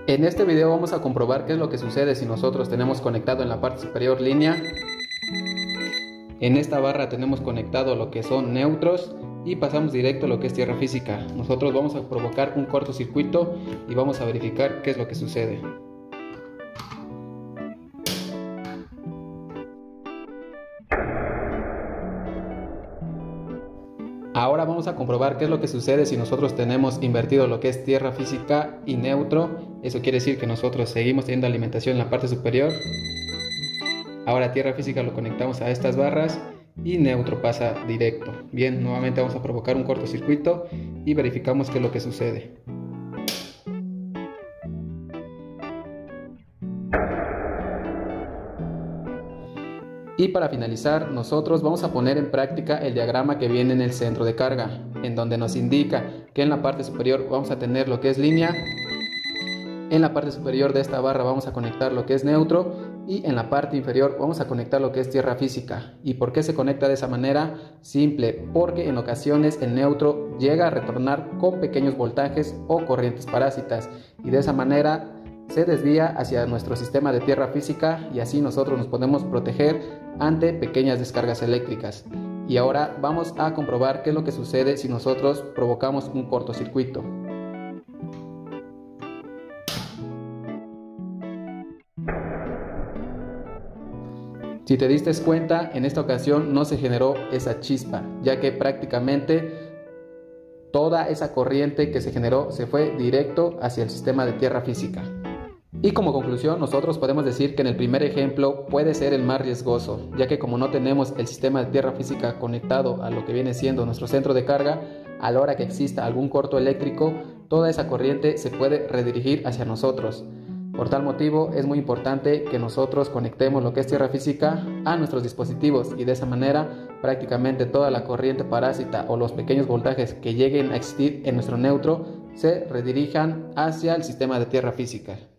En este video vamos a comprobar qué es lo que sucede si nosotros tenemos conectado en la parte superior línea. En esta barra tenemos conectado lo que son neutros y pasamos directo a lo que es tierra física. Nosotros vamos a provocar un cortocircuito y vamos a verificar qué es lo que sucede. Ahora vamos a comprobar qué es lo que sucede si nosotros tenemos invertido lo que es tierra física y neutro. Eso quiere decir que nosotros seguimos teniendo alimentación en la parte superior. Ahora tierra física lo conectamos a estas barras y neutro pasa directo. Bien, nuevamente vamos a provocar un cortocircuito y verificamos qué es lo que sucede. Y para finalizar, nosotros vamos a poner en práctica el diagrama que viene en el centro de carga, en donde nos indica que en la parte superior vamos a tener lo que es línea, en la parte superior de esta barra vamos a conectar lo que es neutro y en la parte inferior vamos a conectar lo que es tierra física. ¿Y por qué se conecta de esa manera? Simple, porque en ocasiones el neutro llega a retornar con pequeños voltajes o corrientes parásitas y de esa manera se desvía hacia nuestro sistema de tierra física y así nosotros nos podemos proteger ante pequeñas descargas eléctricas. Y ahora vamos a comprobar qué es lo que sucede si nosotros provocamos un cortocircuito. Si te diste cuenta, en esta ocasión no se generó esa chispa, ya que prácticamente toda esa corriente que se generó se fue directo hacia el sistema de tierra física. Y como conclusión, nosotros podemos decir que en el primer ejemplo puede ser el más riesgoso, ya que como no tenemos el sistema de tierra física conectado a lo que viene siendo nuestro centro de carga, a la hora que exista algún corto eléctrico, toda esa corriente se puede redirigir hacia nosotros. Por tal motivo, es muy importante que nosotros conectemos lo que es tierra física a nuestros dispositivos y de esa manera prácticamente toda la corriente parásita o los pequeños voltajes que lleguen a existir en nuestro neutro se redirijan hacia el sistema de tierra física.